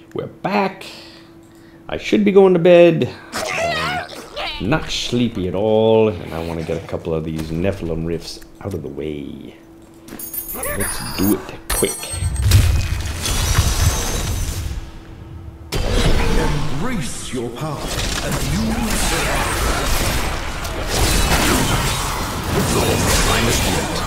We're back. I should be going to bed. I'm not sleepy at all, and I want to get a couple of these Nephilim rifts out of the way. Let's do it quick. Embrace your power as you I must do it.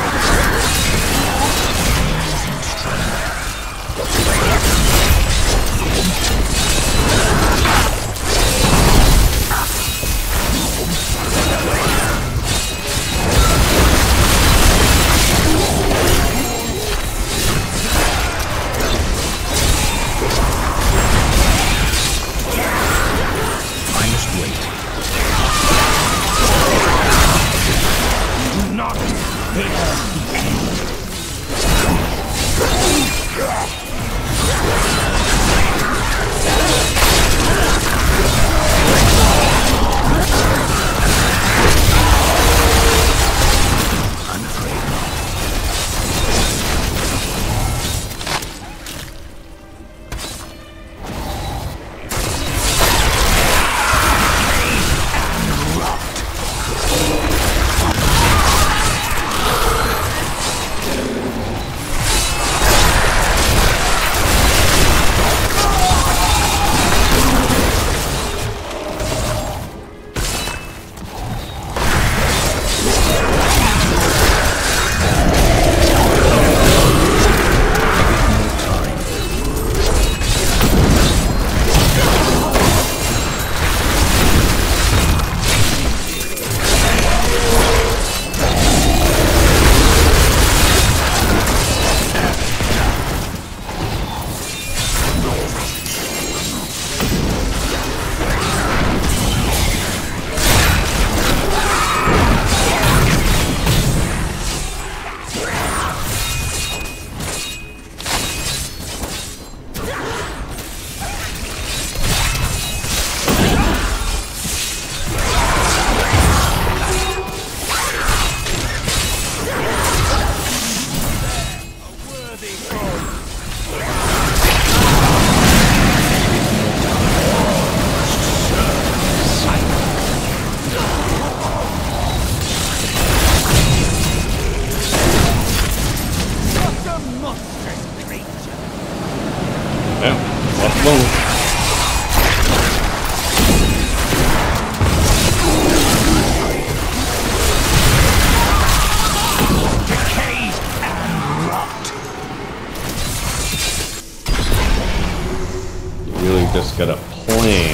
Just got a plan.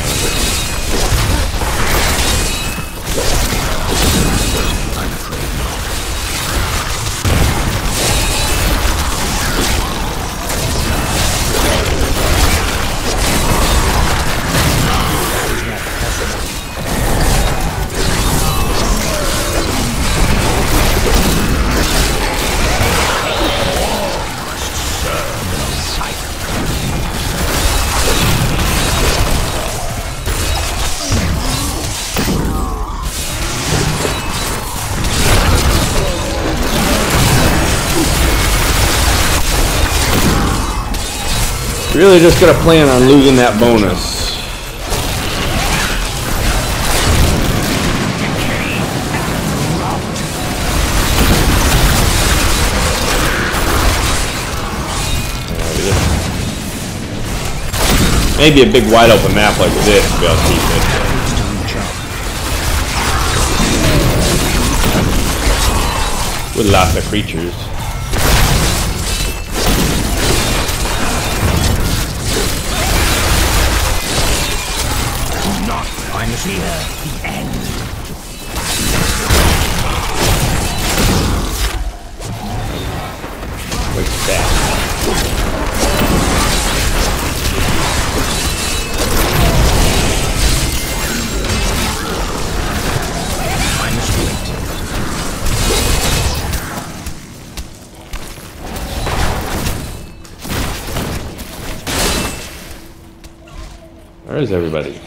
Really just got to plan on losing that bonus. Maybe a big wide open map like this to be able to keep it. With lots of creatures. Fear the end. What's that? I must wait. Where is everybody?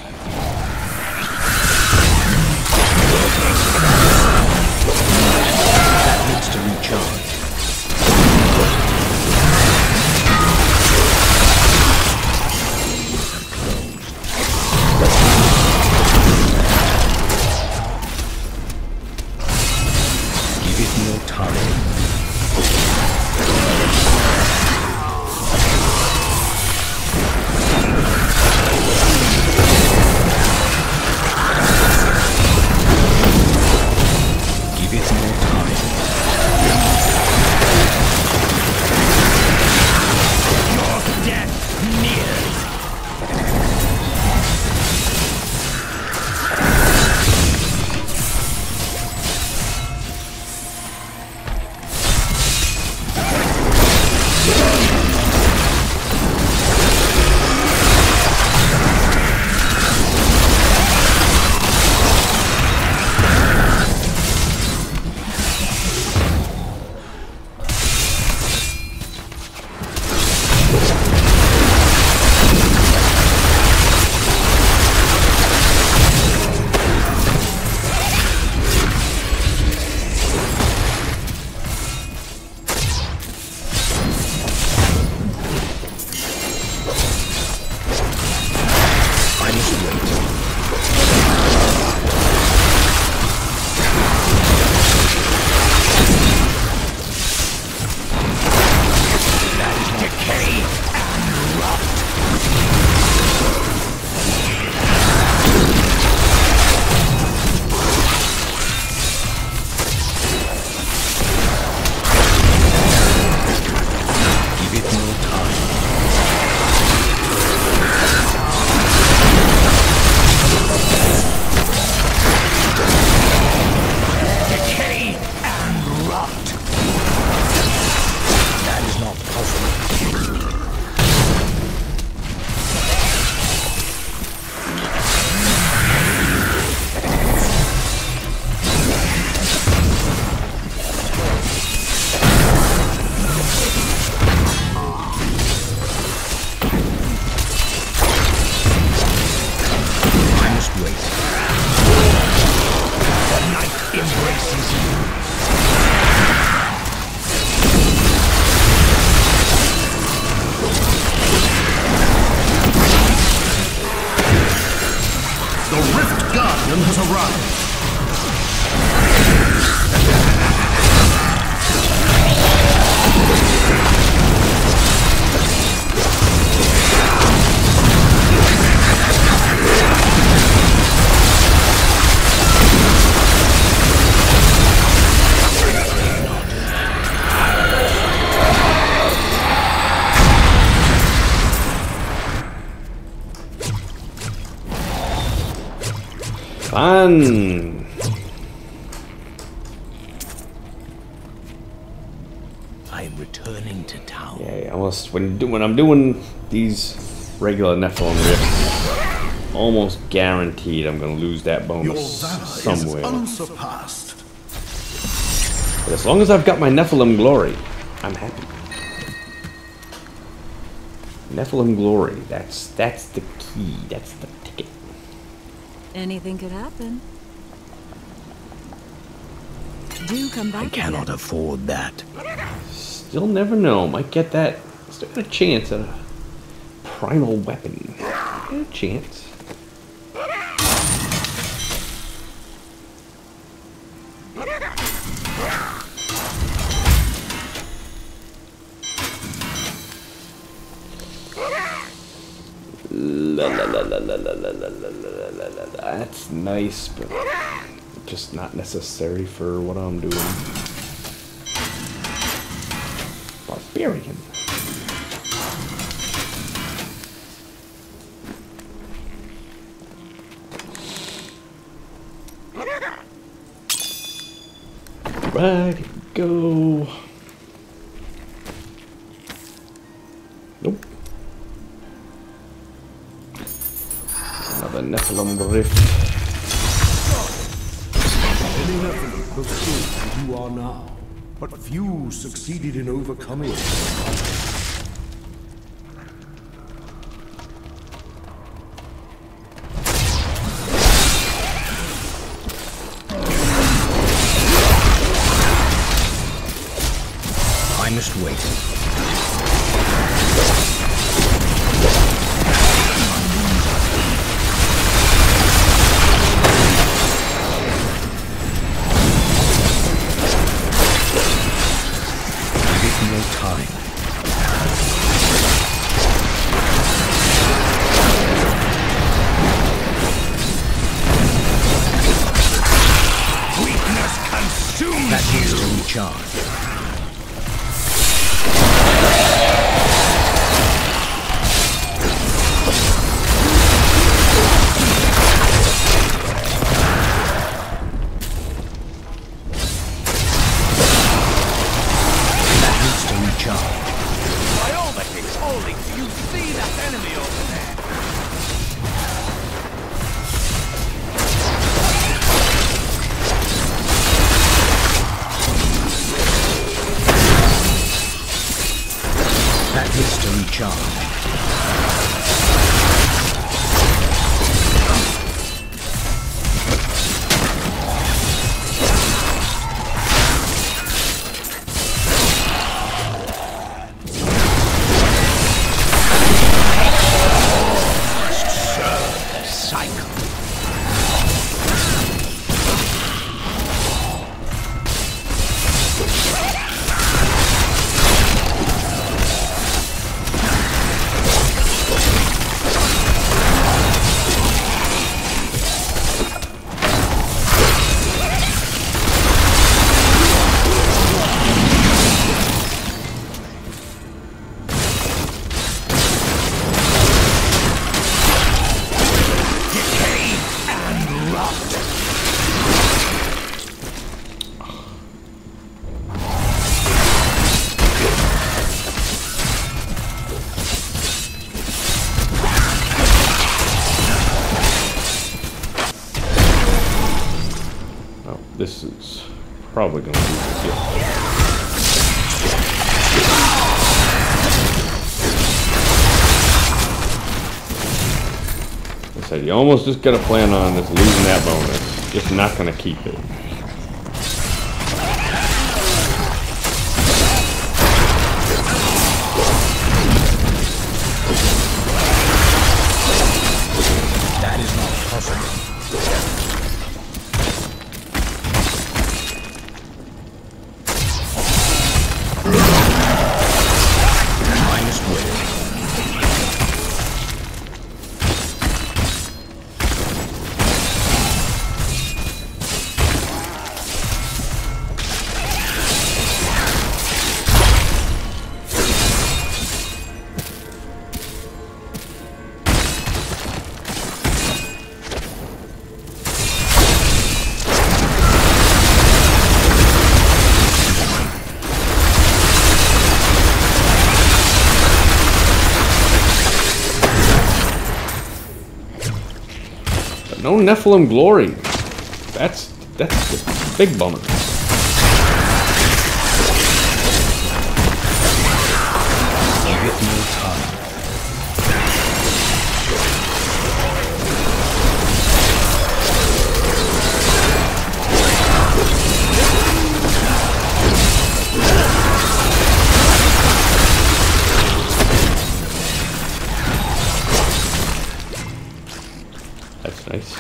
The Rift Guardian has arrived. Fun. I'm returning to town. Yeah, almost when I'm doing these regular Nephilim rifts, almost guaranteed I'm gonna lose that bonus somewhere. Unsurpassed. But as long as I've got my Nephilim glory, I'm happy. Nephilim glory, that's the key, that's the ticket. Anything could happen. Do come back. I cannot again. afford that. Still never know, might get that. Still got a chance at a primal weapon. Got a chance. That's nice, but just not necessary for what I'm doing. Barbarian. Right, go. Nope. Another Nephilim rift. Many Nephilim have stood where you are now, but few succeeded in overcoming it. I must wait. That needs to recharge. That needs to recharge. By all that is holy, do you see that enemy over there? That needs to recharge. This is probably going to be the gift. I said, you almost just got to plan on just losing that bonus. Just not going to keep it. No Nephilim glory. That's the big bummer. Give it more time. That's nice.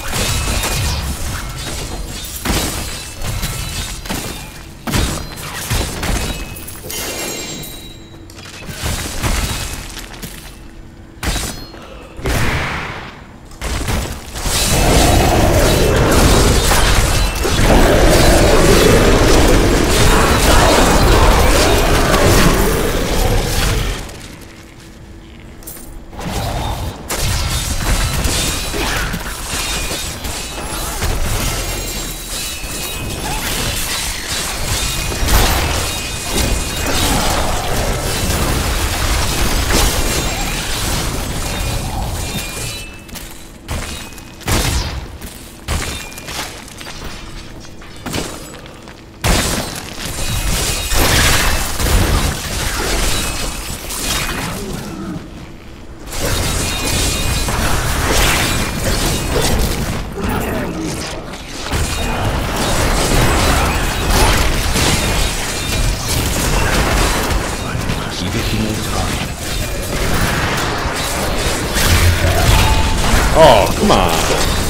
Oh, come on.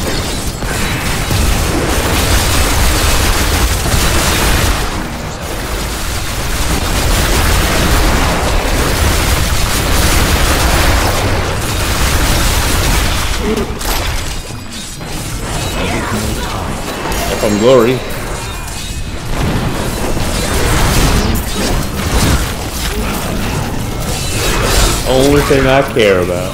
From glory. Only thing I care about.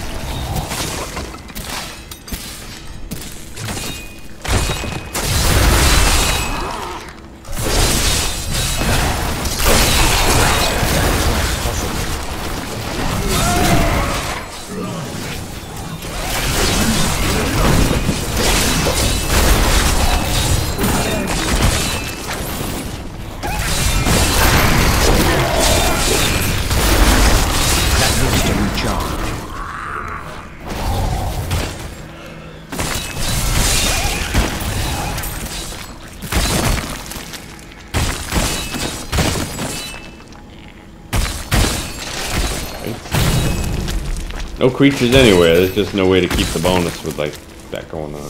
No creatures anywhere, there's just no way to keep the bonus with like that going on.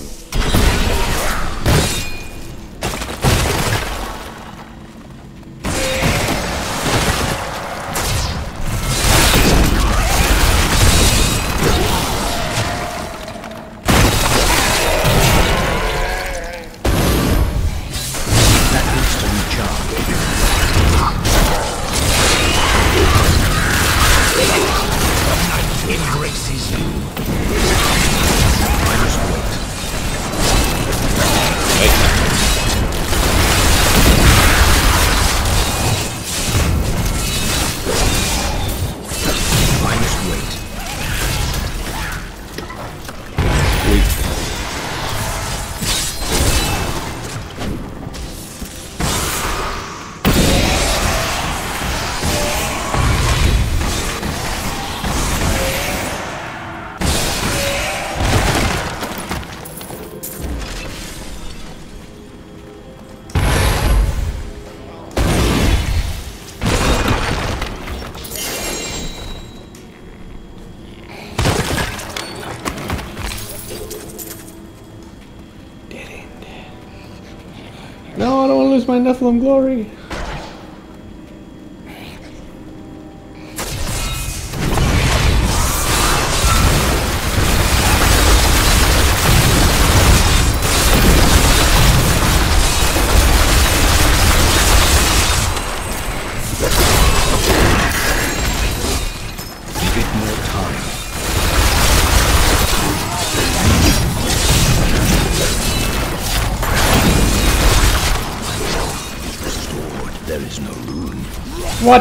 No, I don't want to lose my Nephilim glory. Give it more time. There is no room. What?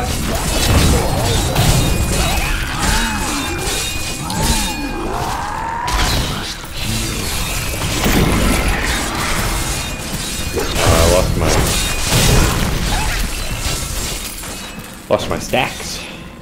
lost my stacks.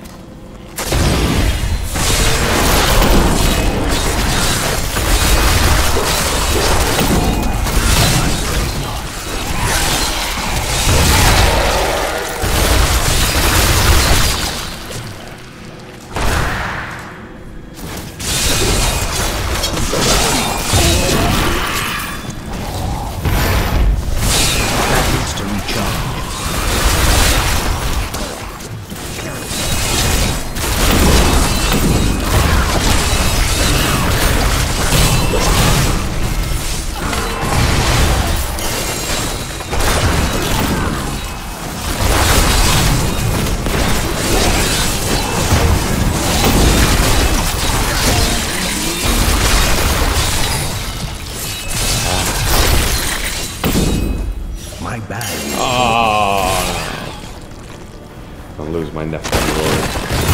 I'll lose my Nephilim Lord.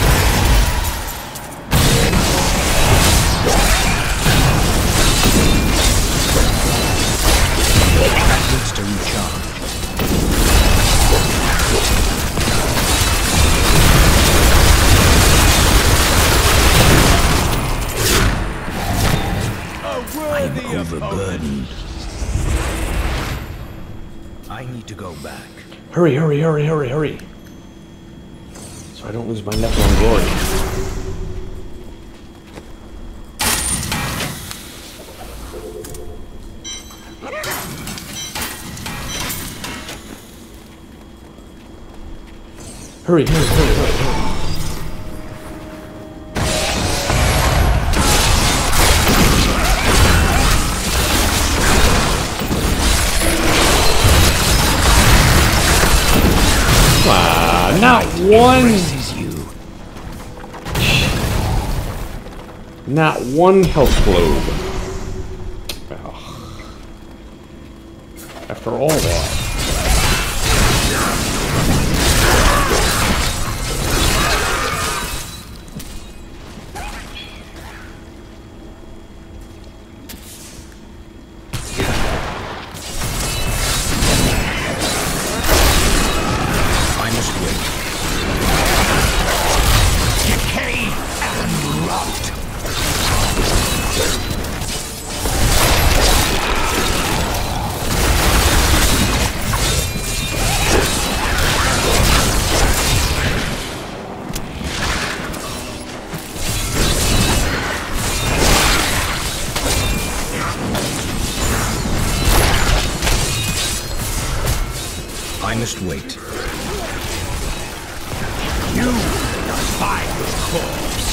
Needs to recharge. I'm overburdened. I need to go back. Hurry, hurry, hurry, hurry, hurry. So I don't lose my Nephilim glory. Hurry, hurry, hurry, hurry, hurry. Not one. Not one health globe. Oh. After all that. I must wait. You defy the corpse.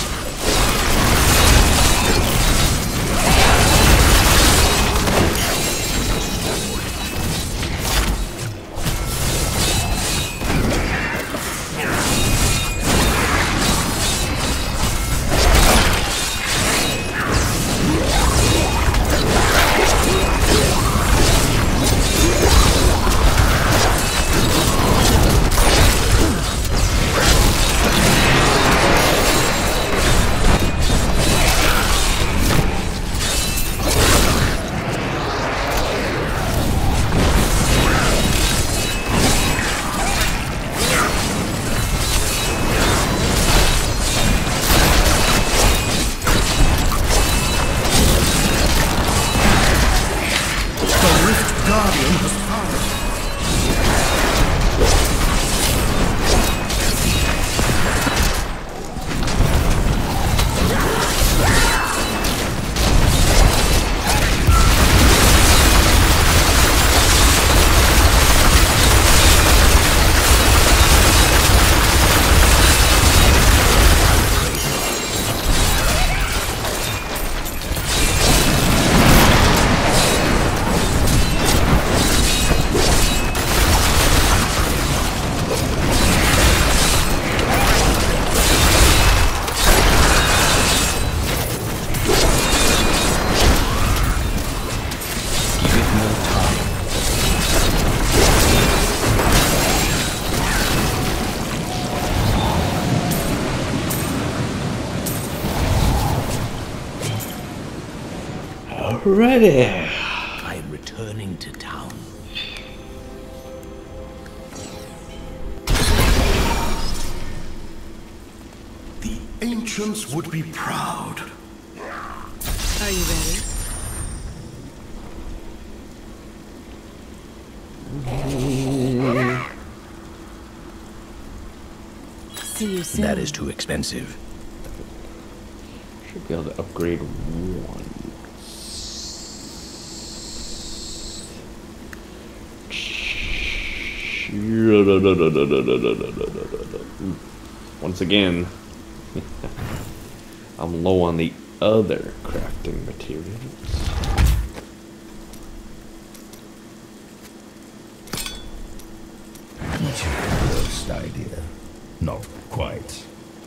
Ready. I am returning to town. ancients would be proud. Are you ready? See you soon. That is too expensive. Should be able to upgrade one. Once again, I'm low on the other crafting materials. First idea. Not quite.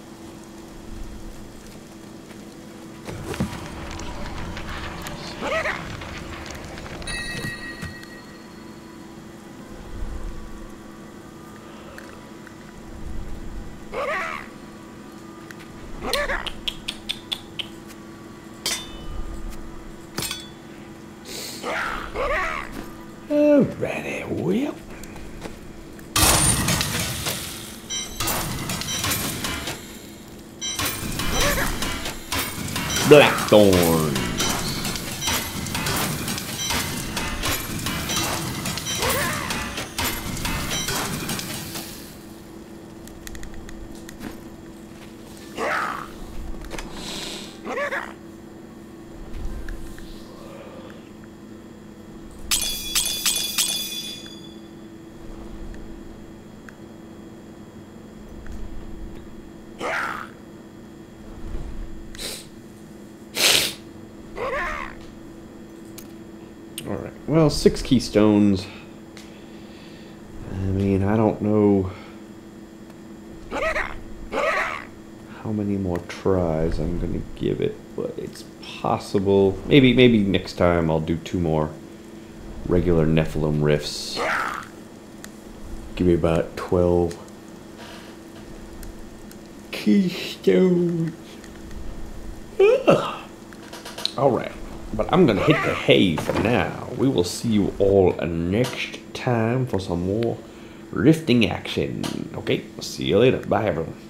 Alrighty, well. Blackthorn. Alright, well, 6 keystones. I mean, I don't know how many more tries I'm gonna give it, but it's possible. Maybe next time I'll do 2 more regular Nephilim rifts. Give me about 12 keystones. Alright. But I'm gonna hit the hay for now. We will see you all next time for some more rifting action. Okay, see you later. Bye, everyone.